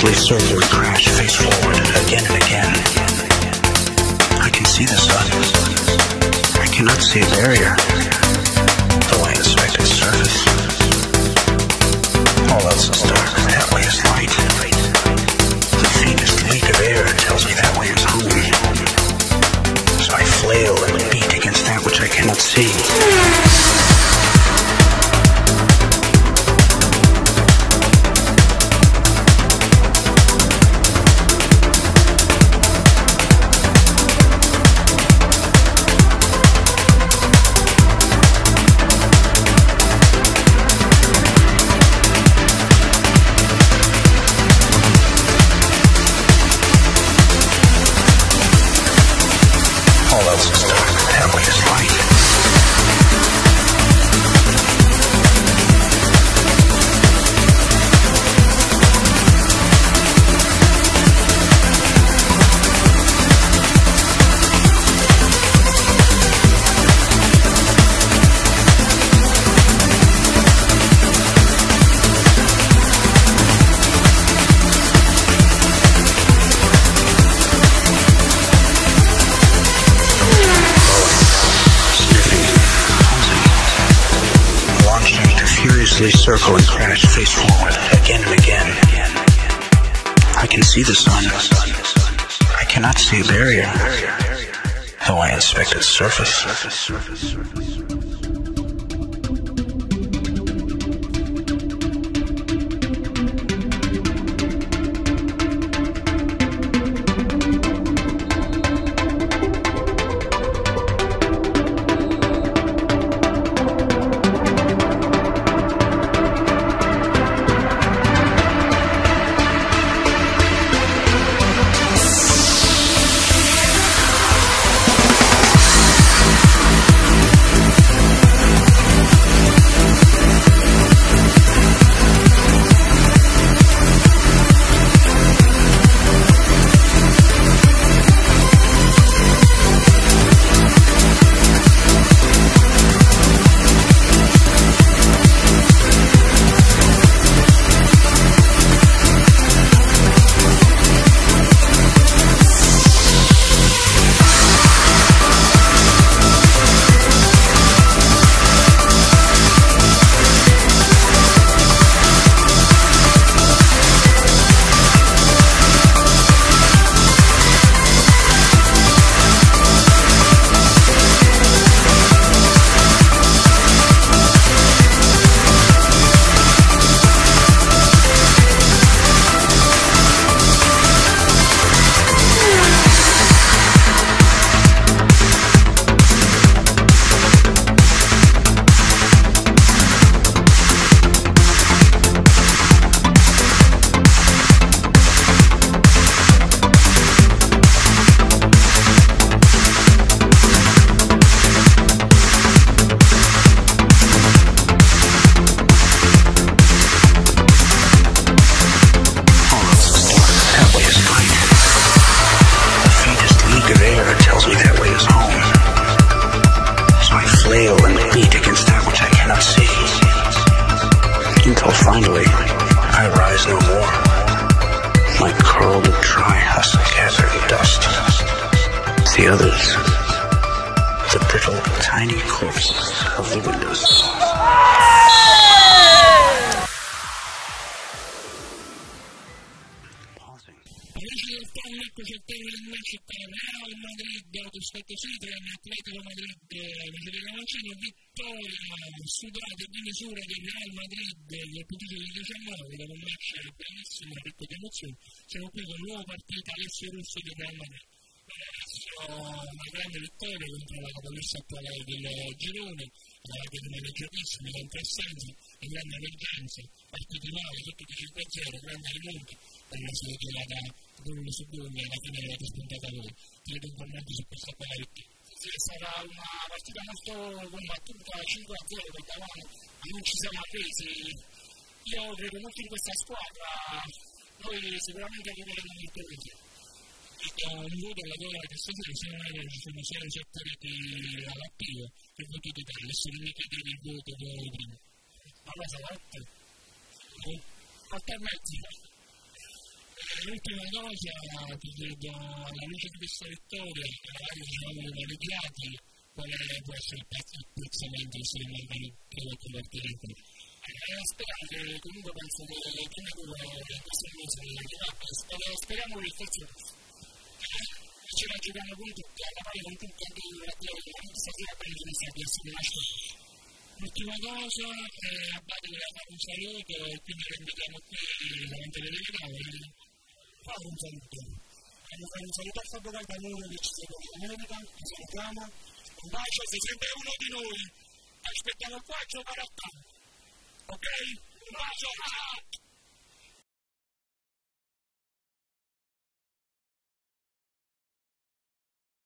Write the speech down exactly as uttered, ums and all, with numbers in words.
furiously circle and crash face forward again and again. I can see the sun. I cannot see a barrier, though I inspect its surface. All else is dark, that way is light. The faintest leak of air tells me that way is home. So I flail and beat against that which I cannot see. Circle and crash face forward again and again. I can see the sun. I cannot see a barrier, though I inspect its surface. Finally, I rise no more. My curled and dry husk gather in dust. The others, the brittle, tiny corpses of the windows. Real Madrid costretto Citroen, Atletico Madrid vicino vittoria sudata di misura del Real Madrid del punteggio del diciannove dopo un match bellissimo, ricco di emozioni. Siamo qui con la nuova partita Alessio Russo del Real Madrid. Adesso una grande vittoria contro la capolista attuale del girone, che rimane giocatissima, contro Assenza, in grande emergenza, partiti nuovi, tutti di cinque a zero, grande rimonta, per una serie tirata due su due, alla fine avete spuntato voi. Chiedo un commento su questa partita. Sì, è stata una partita molto combattuta, cinque a zero, perché non ci siamo arresi. Io credo molto in questa squadra, noi sicuramente arriveremo molto bene. Un voto alla gola che stasera, se non è che ci sono sei sette reti all'attivo, che voto totale, se non mi chiedete il voto voi prima. Allora sarà otto? otto e mezzo. L'ultima cosa, ti chiedo, alla luce di questa vittoria, magari diciamo i maneggiati, quale può essere il piazzamento se rimangono prodotti partiti? Eh, speriamo che comunque penso che le prime due in questo mese speriamo che forse eh, ce la giochiamo con tutti, alla pari con tutti, anche i lavoratori, stasera per il ministero di essere. L'ultima cosa, eh, Abate voleva fare un saluto e quindi lo invitiamo qui davanti alle telecamere. Fare un saluto. Voglio fare un saluto a Fabio Calcanone che ci segue in America, ci salutiamo. Un bacio, sei sempre uno di noi. Aspettiamo qua a giocare a campo. Ok? Un bacio!